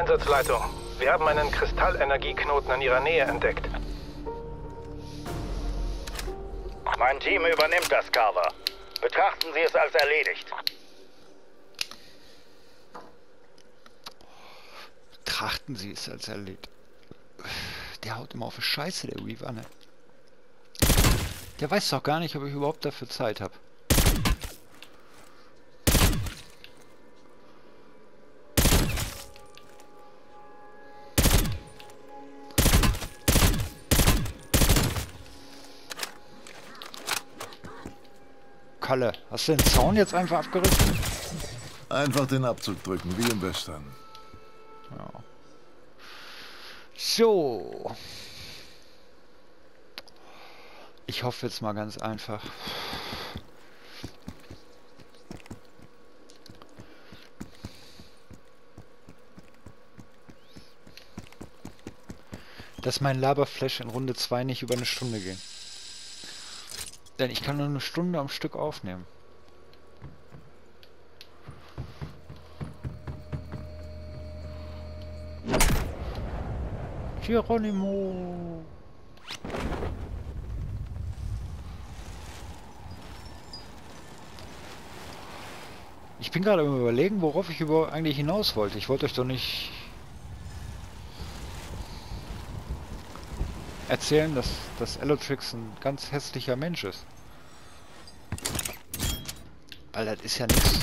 Einsatzleitung. Wir haben einen Kristallenergieknoten in Ihrer Nähe entdeckt. Mein Team übernimmt das, Carver. Betrachten Sie es als erledigt. Betrachten Sie es als erledigt. Der haut immer auf die Scheiße, der Weaver, ne? Der weiß doch gar nicht, ob ich überhaupt dafür Zeit habe. Kalle, hast du den Zaun jetzt einfach abgerissen? Einfach den Abzug drücken, wie im Western. Ja. So. Ich hoffe jetzt mal ganz einfach. Dass mein Laberflash in Runde 2 nicht über eine Stunde geht. Denn ich kann nur eine Stunde am Stück aufnehmen. Geronimo! Ich bin gerade am Überlegen, worauf ich eigentlich hinaus wollte. Ich wollte euch doch nicht erzählen, dass Allotrix ein ganz hässlicher Mensch ist. Weil das ist ja nichts.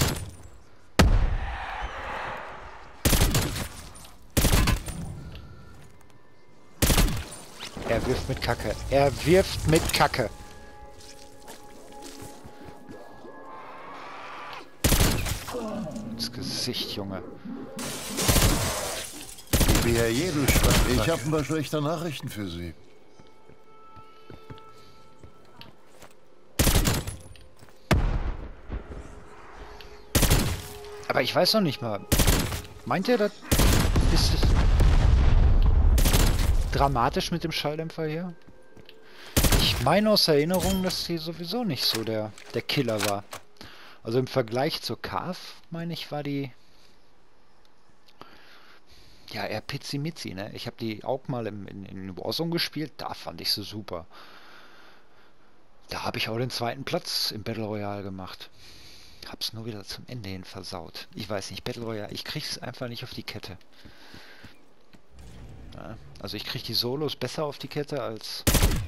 Er wirft mit Kacke. Er wirft mit Kacke. Ins Gesicht, Junge. Wie Herr Jedel schreibt, ich habe ein paar schlechte Nachrichten für Sie. Aber ich weiß noch nicht mal. Meint ihr, das ist dramatisch mit dem Schalldämpfer hier? Ich meine aus Erinnerung, dass sie sowieso nicht so der Killer war. Also im Vergleich zur Carve, meine ich, war die ja eher Pizzimitzi, ne? Ich habe die auch mal in Warzone gespielt, da fand ich sie super. Da habe ich auch den 2. Platz im Battle Royale gemacht. Hab's nur wieder zum Ende hin versaut. Ich weiß nicht, Battle Royale, ich krieg's einfach nicht auf die Kette. Ja, also ich krieg die Solos besser auf die Kette als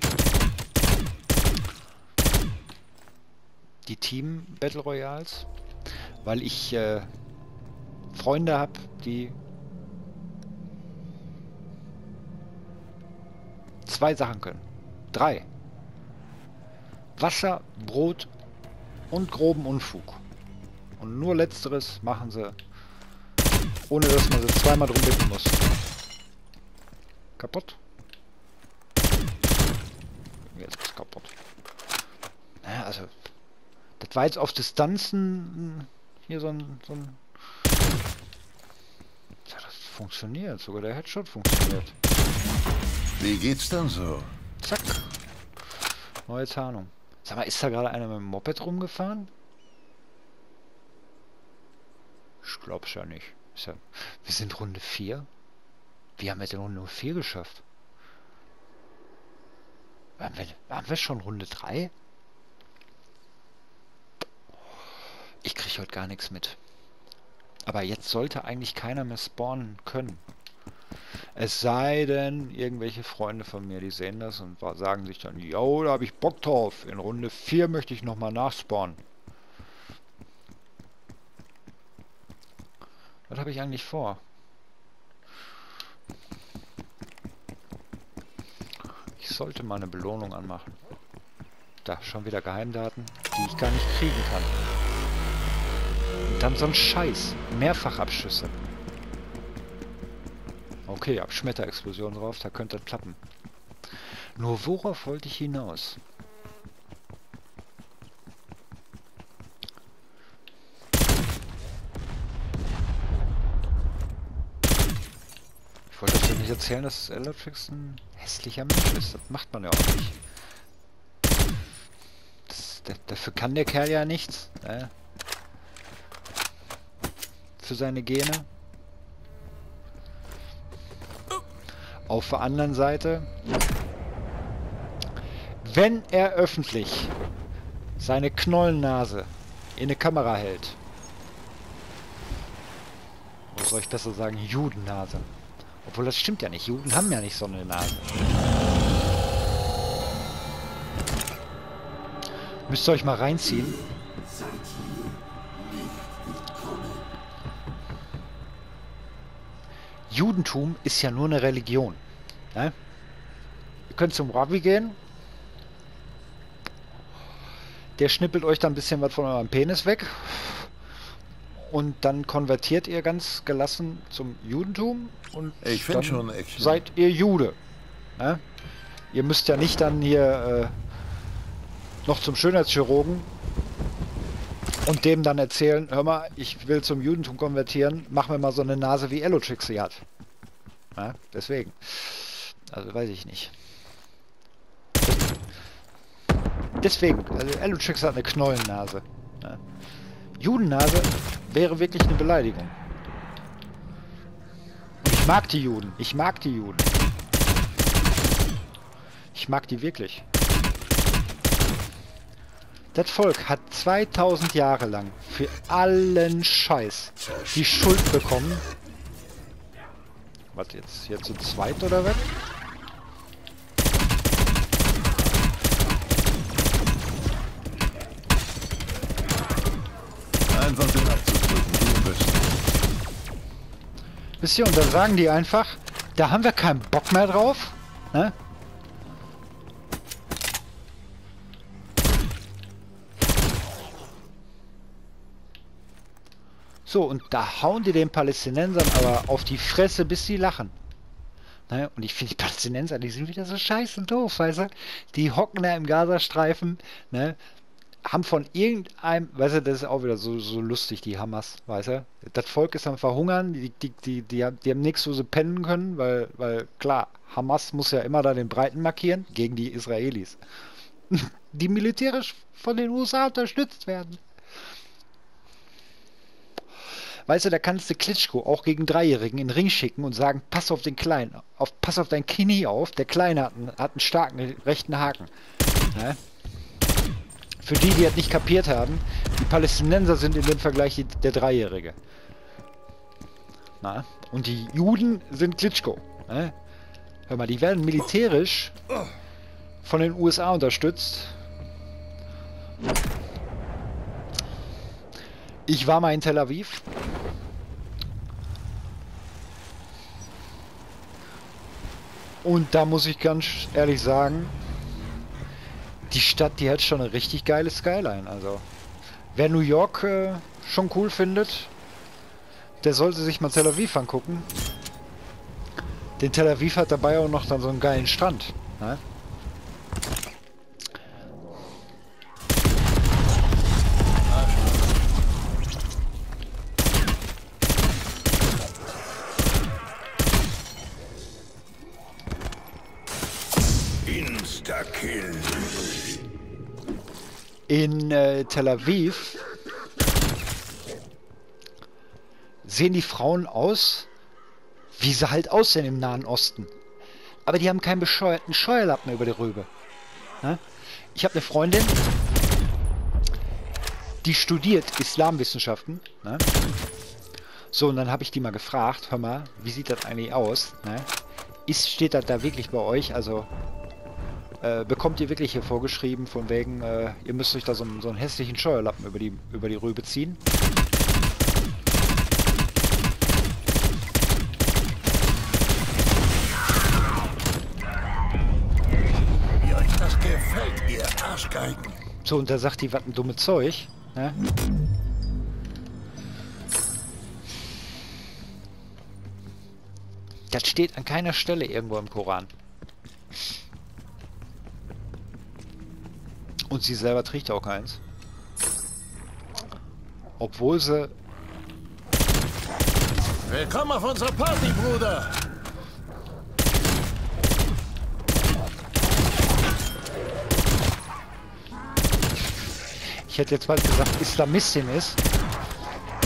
die Team Battle Royals, weil ich Freunde habe, die 2 Sachen können. 3. Wasser, Brot und groben Unfug. Und nur Letzteres machen sie, ohne dass man sie zweimal drum bitten muss. Kaputt? Jetzt ist kaputt. Naja, also, das war jetzt auf Distanzen hier so ein ja, das funktioniert. Sogar der Headshot funktioniert. Wie geht's denn so? Zack. Neue Tarnung. Sag mal, ist da gerade einer mit dem Moped rumgefahren? Ich glaub's ja nicht. Wir sind Runde 4. Wie haben wir denn Runde 4 geschafft? Waren wir schon Runde 3? Ich krieg heute gar nichts mit. Aber jetzt sollte eigentlich keiner mehr spawnen können. Es sei denn, irgendwelche Freunde von mir, die sehen das und sagen sich dann, yo, da habe ich Bock drauf. In Runde 4 möchte ich nochmal nachspawnen. Was habe ich eigentlich vor? Ich sollte mal eine Belohnung anmachen. Da, schon wieder Geheimdaten, die ich gar nicht kriegen kann. Und dann so ein Scheiß. Mehrfachabschüsse. Okay, Abschmetterexplosion drauf, da könnte das klappen. Nur worauf wollte ich hinaus? Ich wollte euch ja nicht erzählen, dass Allotrix ein hässlicher Mensch ist. Das macht man ja auch nicht. Dafür kann der Kerl ja nichts. Für seine Gene. Auf der anderen Seite, wenn er öffentlich seine Knollennase in eine Kamera hält, oder soll ich besser sagen, Judennase? Obwohl, das stimmt ja nicht. Juden haben ja nicht so eine Nase. Müsst ihr euch mal reinziehen. Judentum ist ja nur eine Religion. Ne? Ihr könnt zum Rabbi gehen. Der schnippelt euch dann ein bisschen was von eurem Penis weg. Und dann konvertiert ihr ganz gelassen zum Judentum. Und Ich finde schon Action. seid ihr Jude. Ne? Ihr müsst ja nicht dann hier noch zum Schönheitschirurgen und dem dann erzählen, hör mal, ich will zum Judentum konvertieren, mach mir mal so eine Nase wie Elotrix sie hat. Ja, deswegen. Also weiß ich nicht. Deswegen, also Elotrix hat eine Knollennase. Ja. Judennase wäre wirklich eine Beleidigung. Und ich mag die Juden. Ich mag die Juden. Ich mag die wirklich. Das Volk hat 2000 Jahre lang für allen Scheiß die Schuld bekommen. Was jetzt? Hier zu zweit oder was? Einfach den abzudrücken, du bist. Wisst ihr, und da sagen die einfach, da haben wir keinen Bock mehr drauf. Ne? So, und da hauen die den Palästinensern aber auf die Fresse, bis sie lachen. Ne? Und ich finde die Palästinenser, die sind wieder so scheiße doof, weißt du? Die hocken da im Gazastreifen, ne? Haben von irgendeinem, weißt du, das ist auch wieder so lustig, die Hamas, weißt du? Das Volk ist am Verhungern, die haben nichts, wo sie pennen können, weil klar, Hamas muss ja immer da den Breiten markieren, gegen die Israelis. Die militärisch von den USA unterstützt werden. Weißt du, da kannst du Klitschko auch gegen Dreijährigen in den Ring schicken und sagen, pass auf den Kleinen, pass auf dein Knie auf, der Kleine hat einen starken rechten Haken. Ne? Für die das nicht kapiert haben, die Palästinenser sind in dem Vergleich der Dreijährige. Na? Und die Juden sind Klitschko. Ne? Hör mal, die werden militärisch von den USA unterstützt. Ich war mal in Tel Aviv. Und da muss ich ganz ehrlich sagen, die Stadt, die hat schon eine richtig geile Skyline. Also, wer New York schon cool findet, der sollte sich mal Tel Aviv angucken. Denn Tel Aviv hat dabei auch noch dann so einen geilen Strand. Ne? Insta-Kill. In Tel Aviv sehen die Frauen aus, wie sie halt aussehen im Nahen Osten. Aber die haben keinen bescheuerten Scheuerlappen über die Rübe. Ne? Ich habe eine Freundin, die studiert Islamwissenschaften. Ne? So, und dann habe ich die mal gefragt, hör mal, wie sieht das eigentlich aus? Ne? Steht das da wirklich bei euch? Also, bekommt ihr wirklich hier vorgeschrieben, von wegen, ihr müsst euch da so einen hässlichen Scheuerlappen über die Rübe ziehen? Wie euch das gefällt, ihr Arschgeigen. So, und da sagt die, was ein dummes Zeug. Ne? Das steht an keiner Stelle irgendwo im Koran. Und sie selber trägt auch keins. Obwohl sie... Willkommen auf unserer Party, Bruder. Ich hätte jetzt bald gesagt, Islamistin ist.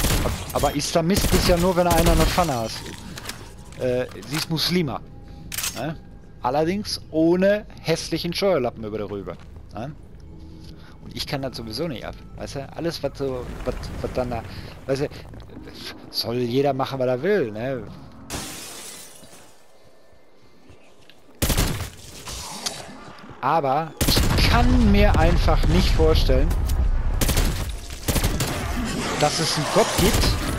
Aber Islamist ist ja nur, wenn er einer eine Pfanne hat. Sie ist Muslima. Ne? Allerdings ohne hässlichen Scheuerlappen über darüber. Ne? Und ich kann das sowieso nicht ab. Weißt du, alles was so, was dann da, weißt du, soll jeder machen, was er will, ne? Aber ich kann mir einfach nicht vorstellen, dass es einen Gott gibt,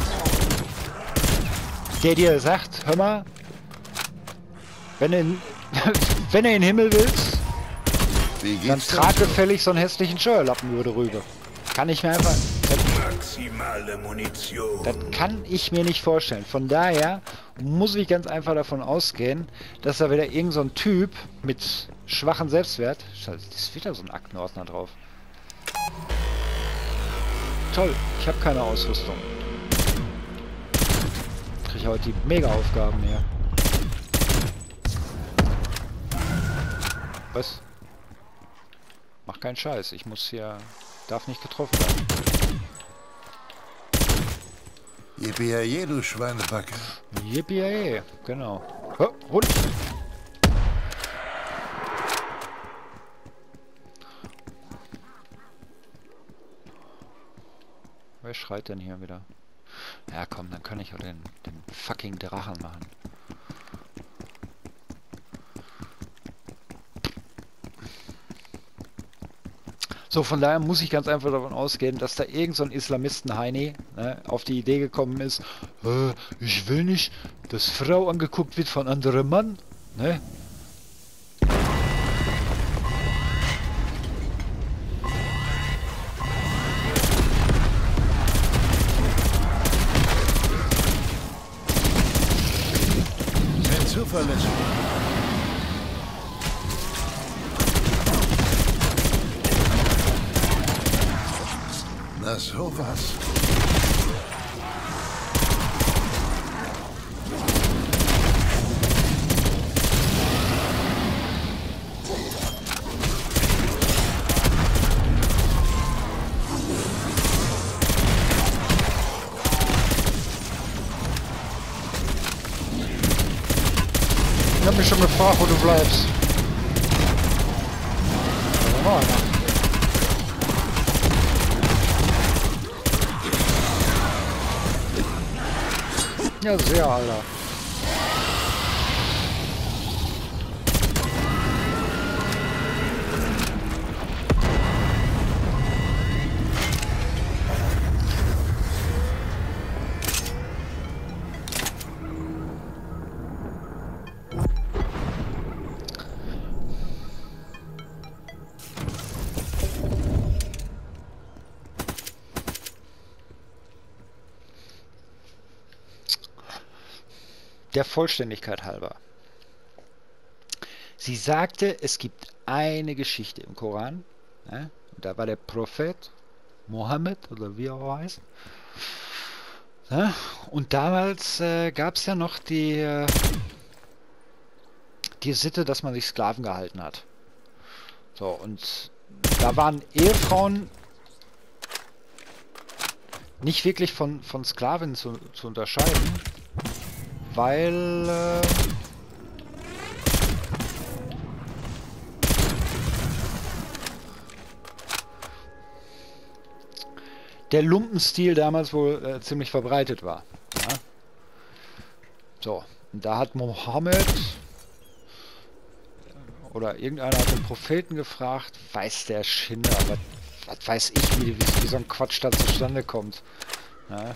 der dir sagt, hör mal, wenn du in den Himmel willst, dann trag gefällig so einen hässlichen Scheuerlappen über drüber. Kann ich mir einfach... Maximale Munition. Das kann ich mir nicht vorstellen. Von daher muss ich ganz einfach davon ausgehen, dass da wieder irgend so ein Typ mit schwachem Selbstwert... Scheiße, ist wieder so ein Aktenordner drauf. Toll, ich habe keine Ausrüstung. Kriege ich heute die Mega-Aufgaben hier. Was? Mach keinen Scheiß, ich muss hier... Darf nicht getroffen werden. Yippie, du Schweinebacke. Yippie, genau. Oh, Hund! Wer schreit denn hier wieder? Ja komm, dann kann ich auch den fucking Drachen machen. So, von daher muss ich ganz einfach davon ausgehen, dass da irgend so ein Islamisten-Heini, ne, auf die Idee gekommen ist, ich will nicht, dass Frau angeguckt wird von anderem Mann, ne? Sehr zuverlässig. Na sowas. Ich hab mich schon gefragt, wo du bleibst. Ja, sehr, Alter. Der Vollständigkeit halber. Sie sagte, es gibt eine Geschichte im Koran. Ne? Da war der Prophet Mohammed, oder wie er auch heißt. Ne? Und damals gab es ja noch die Sitte, dass man sich Sklaven gehalten hat. So, und da waren Ehefrauen nicht wirklich von Sklaven zu unterscheiden. Weil der Lumpenstil damals wohl ziemlich verbreitet war. Ja? So, und da hat Mohammed oder irgendeiner hat den Propheten gefragt, weiß der Schinder, was weiß ich, wie so ein Quatsch da zustande kommt. Ja?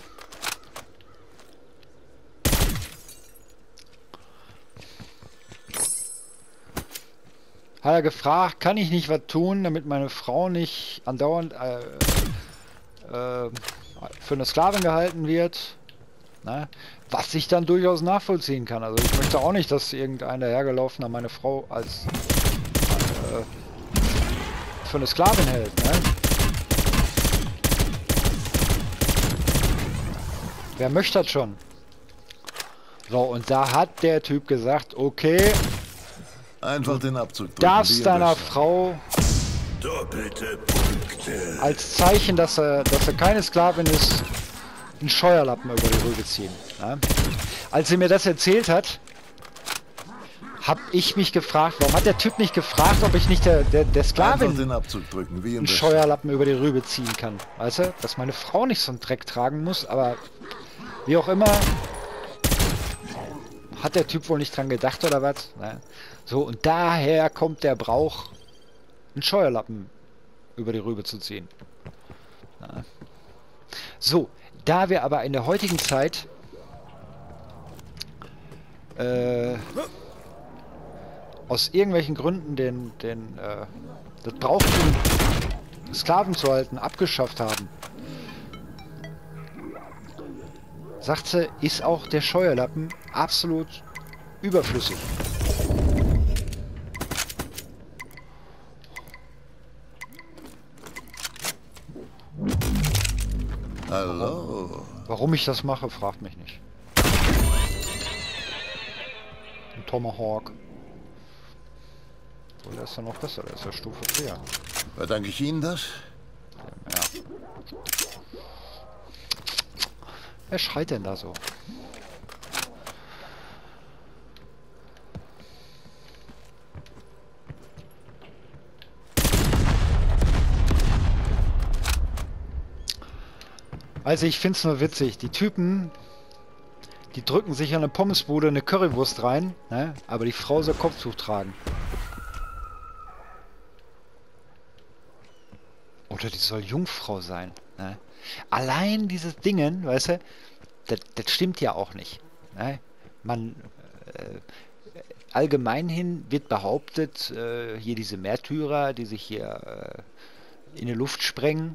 Hat er gefragt, kann ich nicht was tun, damit meine Frau nicht andauernd für eine Sklavin gehalten wird? Na? Was ich dann durchaus nachvollziehen kann. Also ich möchte auch nicht, dass irgendein dahergelaufener meine Frau als für eine Sklavin hält. Ne? Wer möchte das schon? So, und da hat der Typ gesagt, okay, Einfach den Abzug drücken. darfst deiner Frau Doppelte Punkte. als Zeichen, dass er keine Sklavin ist, einen Scheuerlappen über die Rübe ziehen. Ja? Als sie mir das erzählt hat, Hab ich mich gefragt, warum hat der Typ nicht gefragt, ob ich nicht der Einfach Sklavin den Abzug drücken, wie im einen Westen. Scheuerlappen über die Rübe ziehen kann? Weißt du, dass meine Frau nicht so einen Dreck tragen muss, aber wie auch immer, hat der Typ wohl nicht dran gedacht oder was? Ne? So, und daher kommt der Brauch, einen Scheuerlappen über die Rübe zu ziehen. Na. So, da wir aber in der heutigen Zeit aus irgendwelchen Gründen das Brauchtum, Sklaven zu halten, abgeschafft haben, sagt sie, ist auch der Scheuerlappen absolut überflüssig. Hallo. Warum ich das mache, fragt mich nicht. Ein Tomahawk. So, der ist ja noch besser, der ist ja Stufe 4. Verdanke ich Ihnen das? Ja. Wer schreit denn da so? Also ich find's nur witzig. Die Typen, die drücken sich an eine Pommesbude eine Currywurst rein, ne? Aber die Frau soll Kopftuch tragen. Oder die soll Jungfrau sein. Ne? Allein dieses Dingen, weißt du, das stimmt ja auch nicht. Ne? Allgemein hin wird behauptet, hier diese Märtyrer, die sich hier in die Luft sprengen,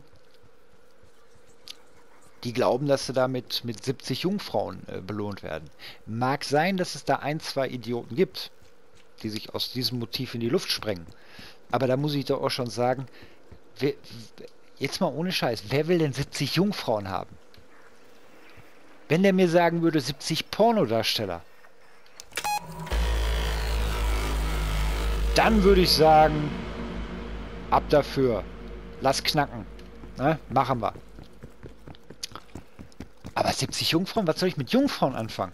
die glauben, dass sie damit mit 70 Jungfrauen belohnt werden. Mag sein, dass es da ein, zwei Idioten gibt, die sich aus diesem Motiv in die Luft sprengen. Aber da muss ich doch auch schon sagen, jetzt mal ohne Scheiß, wer will denn 70 Jungfrauen haben? Wenn der mir sagen würde, 70 Pornodarsteller, dann würde ich sagen, ab dafür, lass knacken, ne? Machen wir. Aber 70 Jungfrauen, was soll ich mit Jungfrauen anfangen?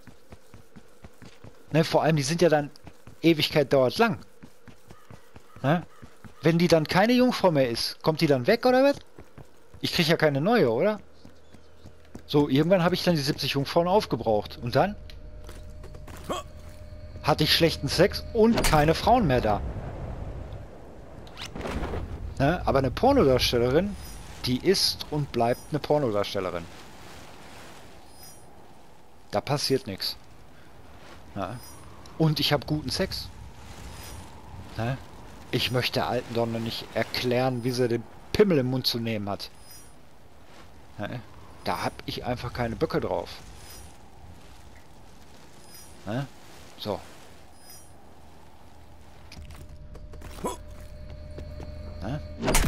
Ne, vor allem, die sind ja dann, Ewigkeit dauert lang. Ne? Wenn die dann keine Jungfrau mehr ist, kommt die dann weg oder was? Ich kriege ja keine neue, oder? So, irgendwann habe ich dann die 70 Jungfrauen aufgebraucht. Und dann? Hatte ich schlechten Sex und keine Frauen mehr da. Ne? Aber eine Pornodarstellerin, die ist und bleibt eine Pornodarstellerin. Da passiert nichts. Ne? Und ich habe guten Sex. Ne? Ich möchte der alten Donner nicht erklären, wie sie den Pimmel im Mund zu nehmen hat. Ne? Da hab ich einfach keine Böcke drauf. Ne? So. Ne?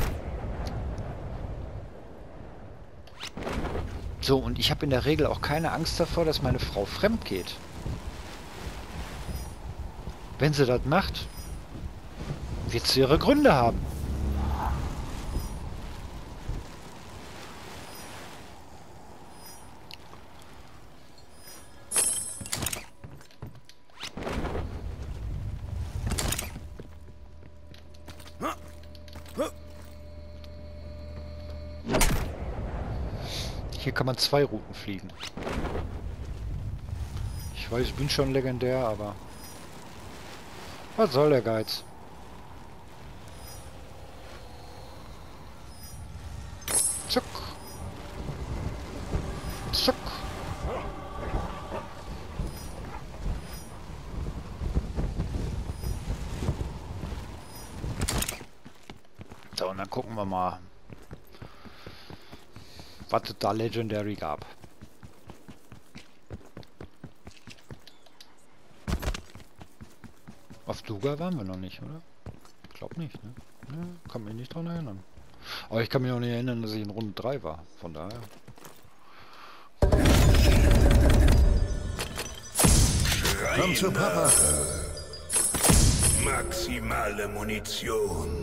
So, und ich habe in der Regel auch keine Angst davor, dass meine Frau fremd geht. Wenn sie das macht, wird sie ihre Gründe haben. Hier kann man 2 Routen fliegen. Ich weiß, ich bin schon legendär, aber was soll der Geiz? Zuck. Zuck. So, und dann gucken wir mal, was es da Legendary gab. Auf Duga waren wir noch nicht, oder? Ich glaube nicht, ne? Ja, kann mich nicht dran erinnern. Aber ich kann mich auch nicht erinnern, dass ich in Runde 3 war. Von daher. Komm zu Papa. Maximale Munition.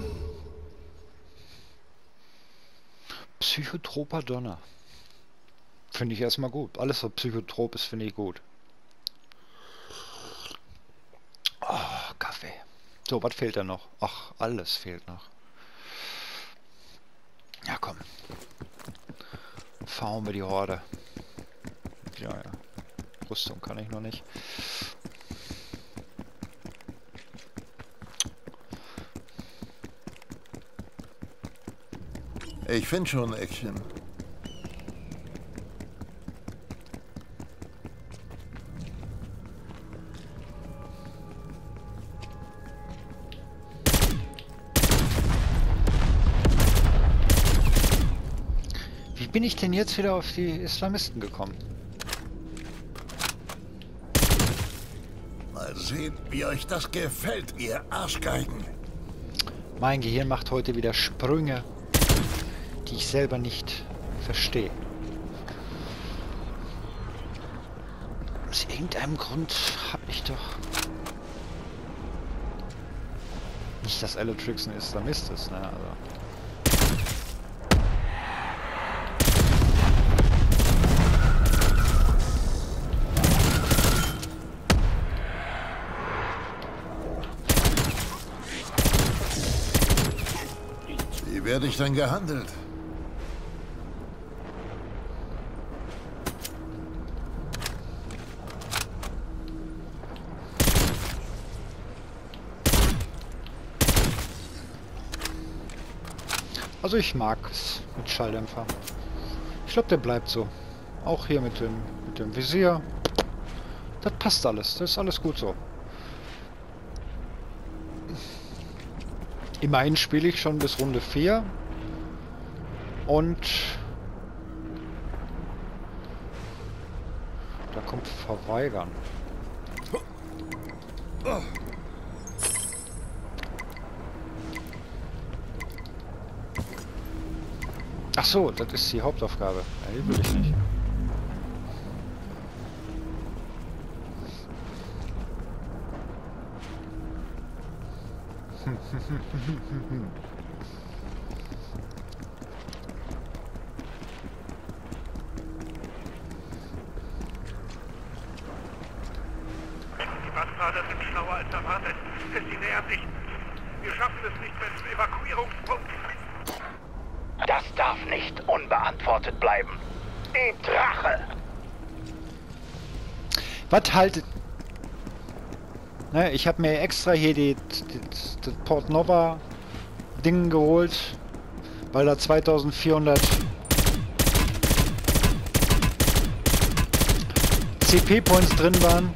Psychotroper Donner. Finde ich erstmal gut. Alles, was psychotrop ist, finde ich gut. Oh. Kaffee. So, was fehlt da noch? Ach, alles fehlt noch. Ja, komm. Fahren wir die Horde. Ja. Rüstung kann ich noch nicht. Ich finde schon Action. Wie bin ich denn jetzt wieder auf die Islamisten gekommen? Mal sehen, wie euch das gefällt, ihr Arschgeigen. Mein Gehirn macht heute wieder Sprünge, die ich selber nicht verstehe. Aus irgendeinem Grund habe ich doch... Nicht, dass Elytrix ein Islamist ist, ne? Also... Wie werde ich denn gehandelt? Also ich mag es mit Schalldämpfer. Ich glaube, der bleibt so. Auch hier mit dem Visier. Das passt alles. Das ist alles gut so. Immerhin spiele ich schon bis Runde 4. Und... Da kommt Verweigern. Ach so, das ist die Hauptaufgabe. Ja, die will ich nicht. Die Bastarde sind schlauer als erwartet. Sie nähern sich. Wir schaffen es nicht mehr zum Evakuierungspunkt. Das darf nicht unbeantwortet bleiben. Die Drache! Was haltet... Ne, ich habe mir extra hier das Port Nova Ding geholt, weil da 2400 CP Points drin waren.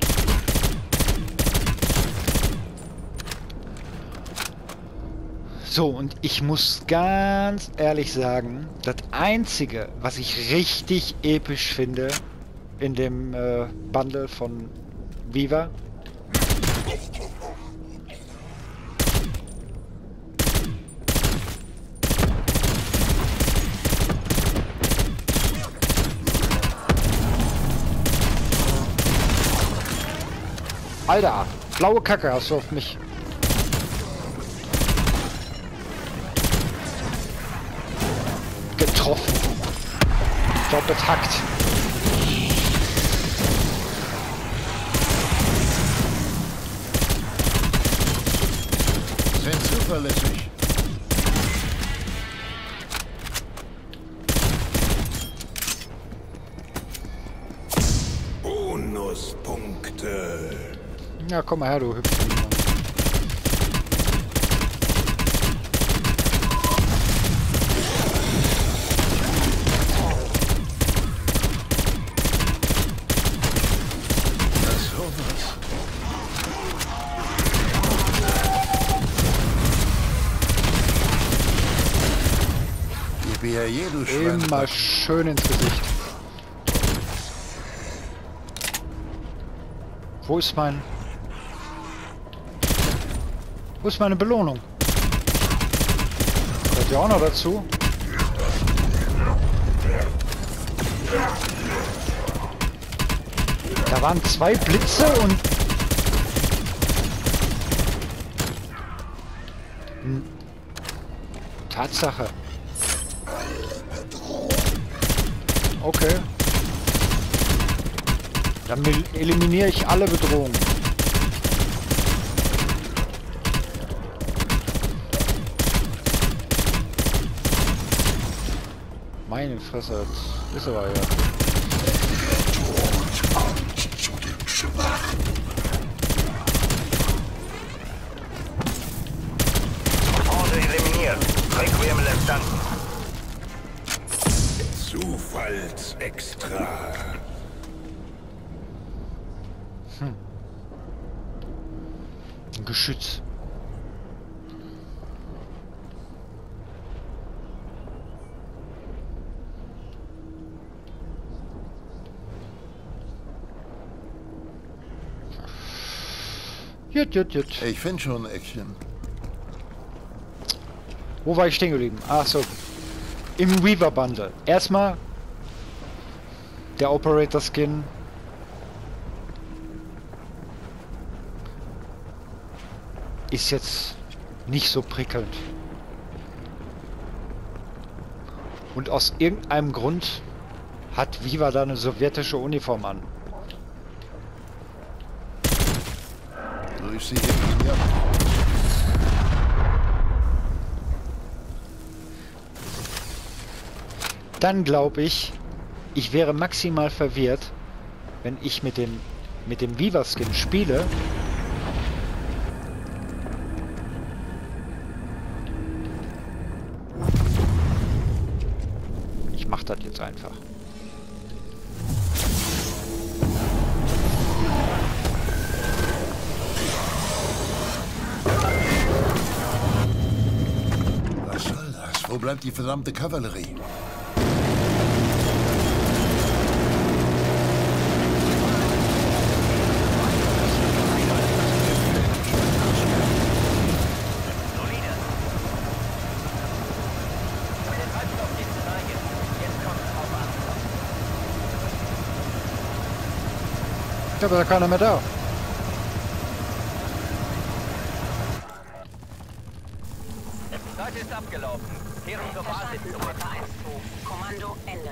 So, und ich muss ganz ehrlich sagen, das Einzige, was ich richtig episch finde in dem Bundle von Viva, Alter, blaue Kacke hast du auf mich. Getroffen. Doppelt hackt. Sind zuverlässig. Bonuspunkte. Ja, komm mal her, du hübscher Mann. Immer schön ins Gesicht. Wo ist meine Belohnung? Kommt ja auch noch dazu. Da waren 2 Blitze und... Tatsache. Okay. Dann eliminiere ich alle Bedrohungen. Meine Fresse, das ist aber ja. Horde eliminiert. Requiem lässt danken. Zufallsextra. Ein Geschütz. Jut. Ich finde schon ein Eckchen. Wo war ich stehen geblieben? Ach so. Im Weaver Bundle. Erstmal der Operator Skin. Ist jetzt nicht so prickelnd. Und aus irgendeinem Grund hat Weaver da eine sowjetische Uniform an. Durch sie hinten, ja. Dann glaube ich, ich wäre maximal verwirrt, wenn ich mit dem Weaver Skin spiele. Ich mache das jetzt einfach. Was soll das? Wo bleibt die verdammte Kavallerie? Ja, aber da keiner mehr da. Zeit ist abgelaufen. Kehren zur Basis zurück. Kommando Ende.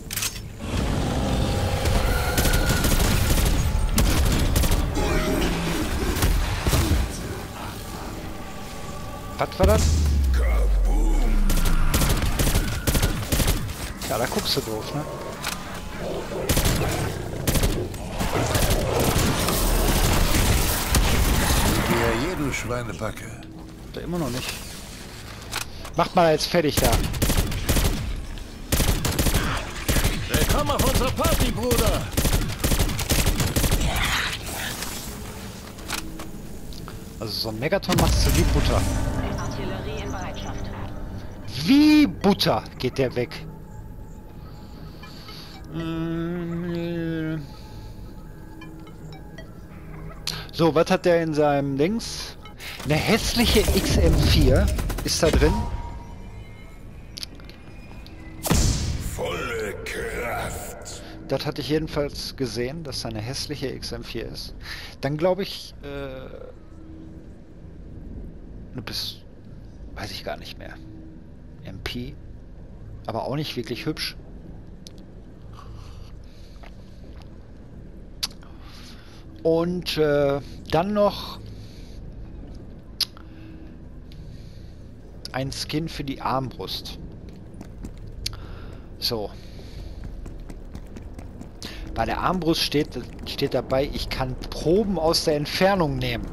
Was war das? Ja, da guckst du doof, ne? Ja, du Schweinebacke. Da immer noch nicht. Macht mal jetzt fertig da. Willkommen auf unserer Party, Bruder! Also so ein Megaton machst du wie Butter. Artillerie in Bereitschaft. Wie Butter geht der weg. So, was hat der in seinem Dings? Eine hässliche XM4 ist da drin. Volle Kraft. Das hatte ich jedenfalls gesehen, dass da eine hässliche XM4 ist. Dann glaube ich, weiß ich gar nicht mehr. MP, aber auch nicht wirklich hübsch. Und dann noch ein Skin für die Armbrust. So. Bei der Armbrust steht dabei, ich kann Proben aus der Entfernung nehmen.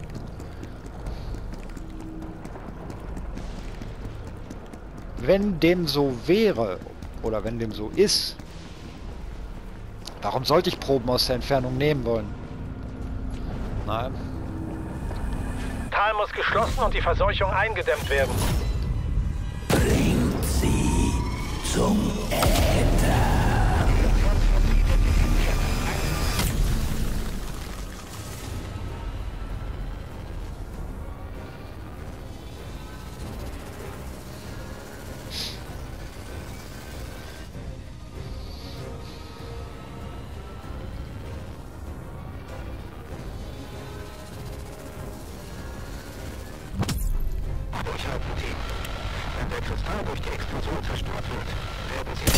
Wenn dem so wäre, oder wenn dem so ist, warum sollte ich Proben aus der Entfernung nehmen wollen? Nein. Tal muss geschlossen und die Verseuchung eingedämmt werden. Bringt sie zum Äther. Durchhalten, Team. Wenn der Kristall durch die Explosion zerstört wird, werden sie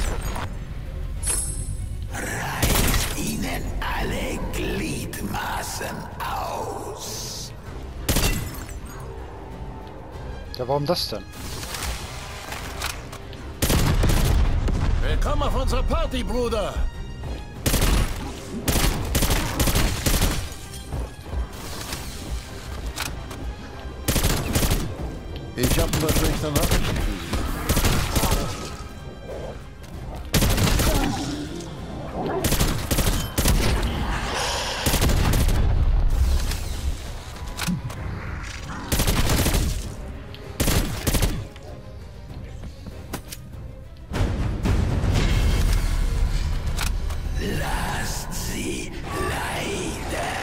Reißt ihnen alle Gliedmaßen aus. Ja, warum das denn? Willkommen auf unserer Party, Bruder! Ich hab ein paar schlechte Nachrichten für Sie. Lasst sie leiden.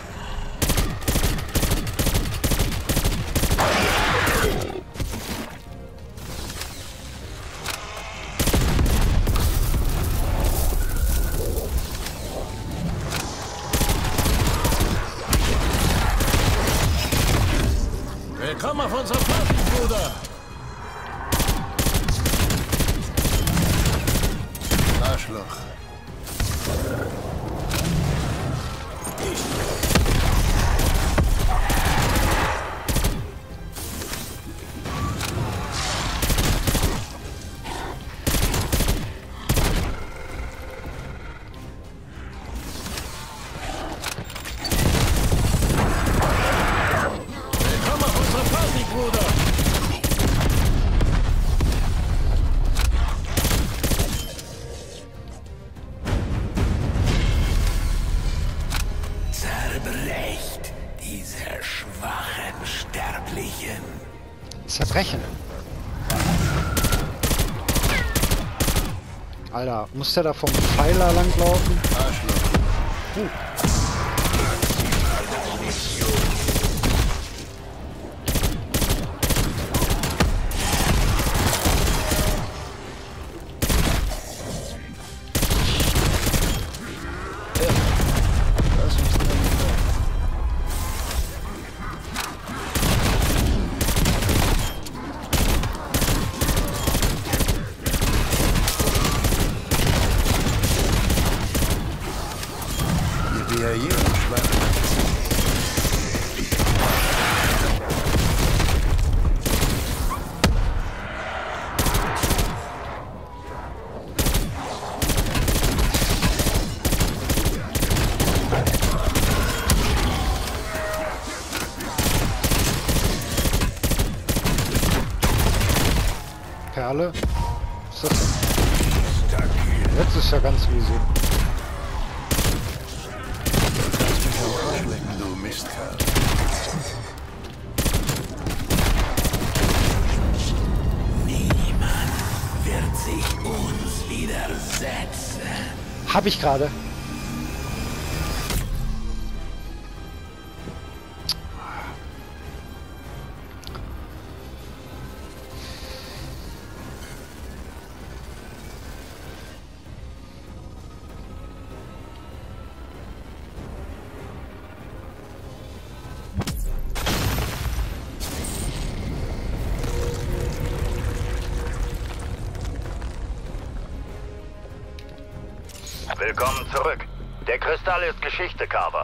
Willkommen auf unserer Party, Bruder! Arschloch. Willkommen auf unserer Party, Bruder! Zerbrecht diese schwachen Sterblichen. Zerbrechen. Alter, muss der da vom Pfeiler langlaufen? Arschloch. Ja, hier, Schwein. Perle? Was ist das denn? Jetzt ist ja ganz easy. Du Mistkerl. Niemand wird sich uns widersetzen. Hab ich gerade. Willkommen zurück. Der Kristall ist Geschichte, Carver.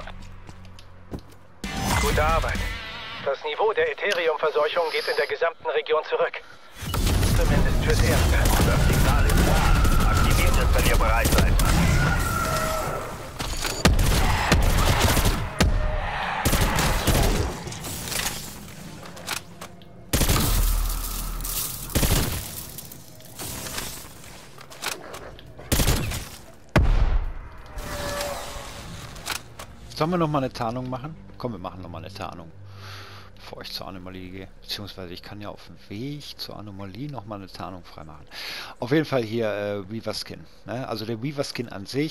Gute Arbeit. Das Niveau der Ethereum-Verseuchung geht in der gesamten Region zurück. Zumindest fürs Erste. Das Signal ist da. Aktiviert es, wenn ihr bereit seid. Sollen wir nochmal eine Tarnung machen? Komm, wir machen nochmal eine Tarnung, bevor ich zur Anomalie gehe. Beziehungsweise ich kann ja auf dem Weg zur Anomalie nochmal eine Tarnung freimachen. Auf jeden Fall hier Weaver Skin. Ne? Also der Weaver Skin an sich.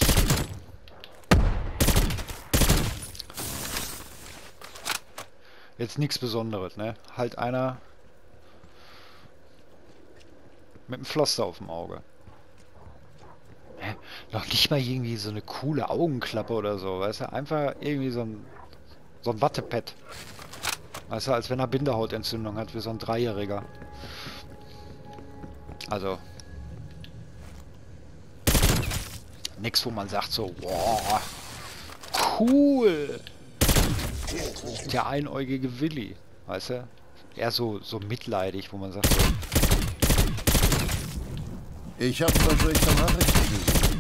Jetzt nichts Besonderes, ne? Halt einer mit einem Pflaster auf dem Auge. Noch nicht mal irgendwie so eine coole Augenklappe oder so, weißt du? Einfach irgendwie so ein Wattepad. Weißt du, als wenn er Bindehautentzündung hat, wie so ein Dreijähriger. Also. Nix, wo man sagt so, wow, cool. Der einäugige Willi, weißt du? Eher so mitleidig, wo man sagt so. Ich habe ein paar schlechte Nachrichten für Sie.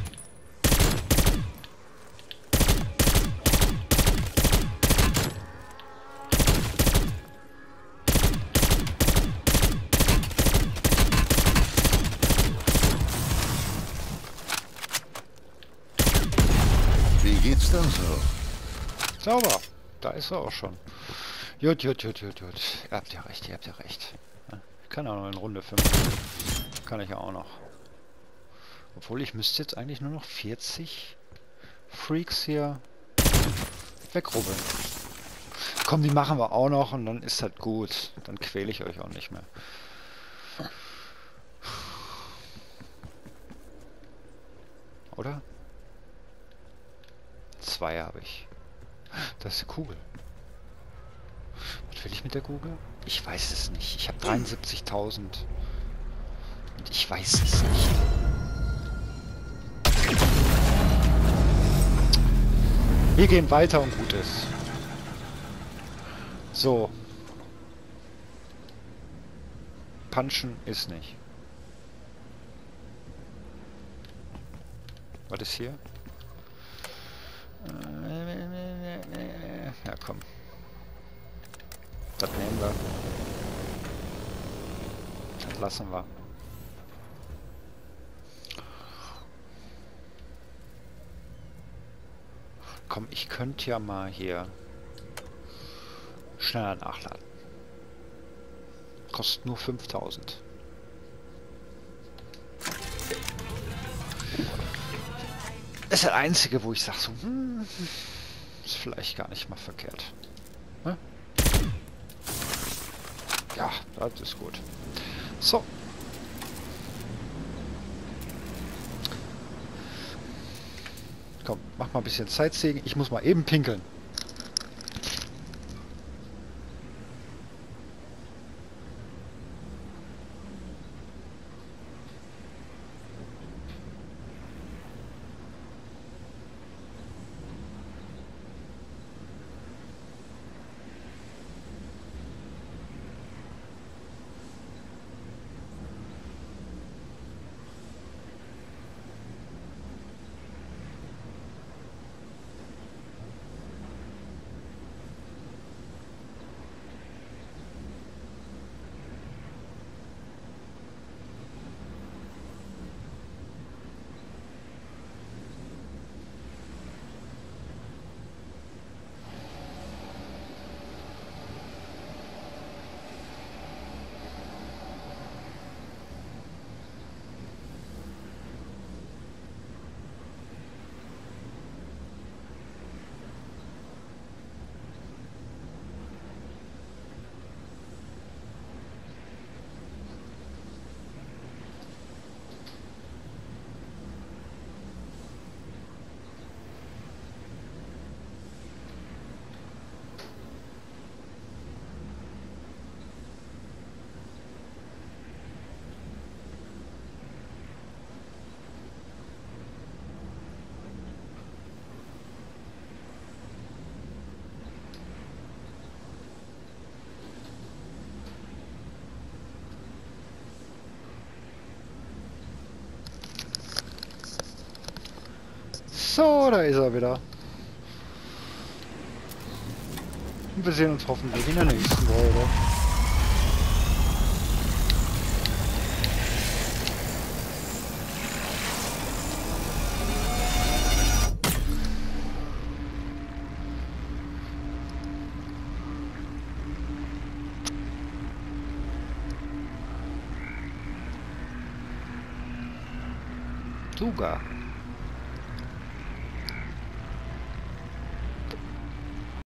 Wie geht's denn so? Sauber. Da ist er auch schon. Gut. Ihr habt ja recht, Ja, ich kann auch noch in Runde 5. Kann ich ja auch noch. Obwohl, ich müsste jetzt eigentlich nur noch 40 Freaks hier wegrubbeln. Komm, die machen wir auch noch und dann ist halt gut. Dann quäle ich euch auch nicht mehr. Oder? 2 habe ich. Das ist die Kugel. Was will ich mit der Kugel? Ich weiß es nicht. Ich habe 73.000. Und ich weiß es nicht. Wir gehen weiter und gut ist. So. Punchen ist nicht. Was ist hier? Ja, komm. Das nehmen wir. Das lassen wir. Komm, ich könnte ja mal hier schneller nachladen. Kostet nur 5.000. Das ist das Einzige, wo ich sage so, ist vielleicht gar nicht mal verkehrt. Hm? Ja, das ist gut. So. Komm, mach mal ein bisschen Sightseeing. Ich muss mal eben pinkeln. So, da ist er wieder. Und wir sehen uns hoffentlich in der nächsten Folge. Sogar.